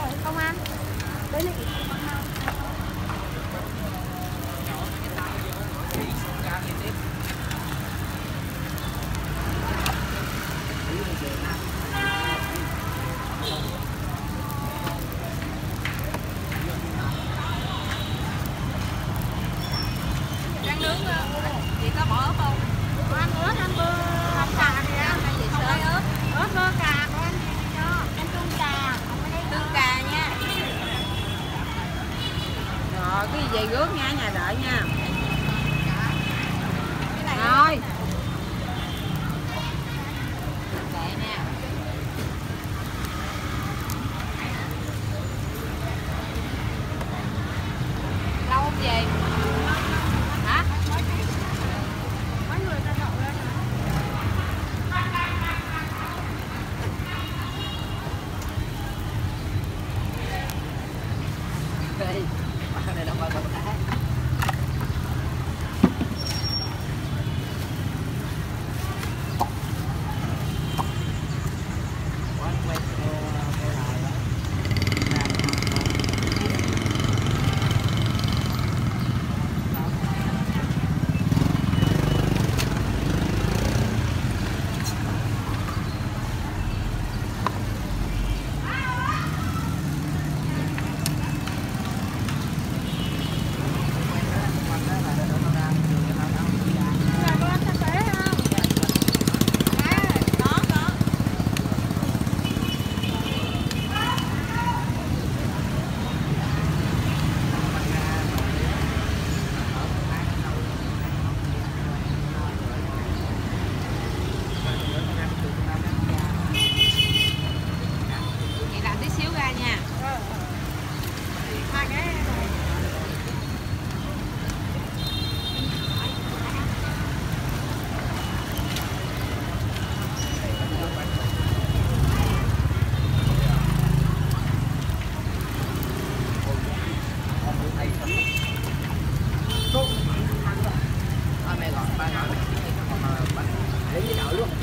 Không ăn. Đấy là rang nướng chị có bỏ ớt không? có ăn ớt, ăn bơ, ăn cà thì ăn. Không lấy ớt. Ớt bơ cà có ăn gì cho? Ăn tương cà, không có lấy Tương cà nha. Rồi cái gì về rước nha, nhà đợi nha. Rồi. Kệ nha. Lâu không về? Hả? mấy người ta đậu lên hả? Đi. Bà này đâu bà đã. Chị làm tí xíu ra nha. Hai cái này. Mẹ gọi ba gọi còn để với đợi luôn.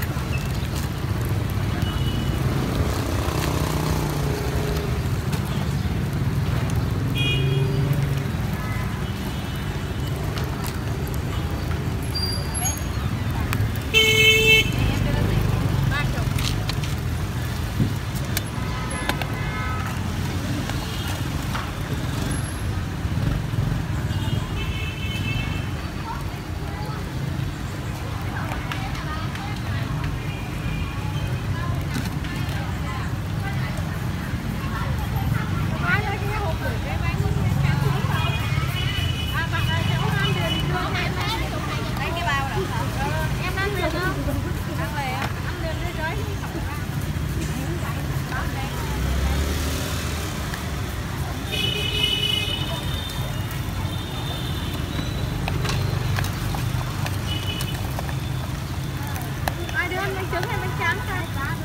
Ai đưa anh bánh trứng hay bánh tráng thôi?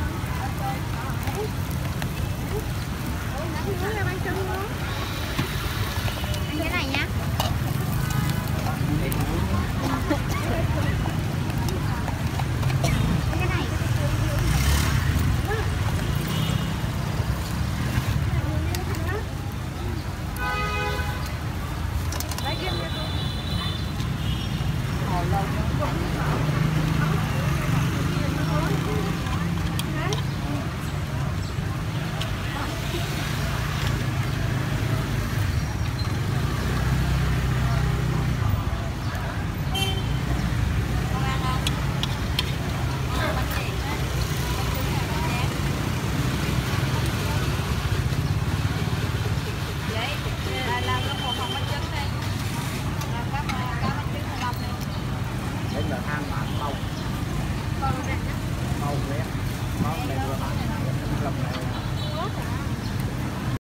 Nướng hay bánh trứng nữa? Anh cái này nhá. Cái này. Lấy kim cho tôi. Hồi lâu Không ăn không? Bánh gì? Vậy làm cái một phần bánh trứng đi. Làm cái bánh trứng thanh long đi. để giờ ăn mà ăn lâu. Còn này nhá. Lâu vậy. Món này vừa ăn. Lòng này.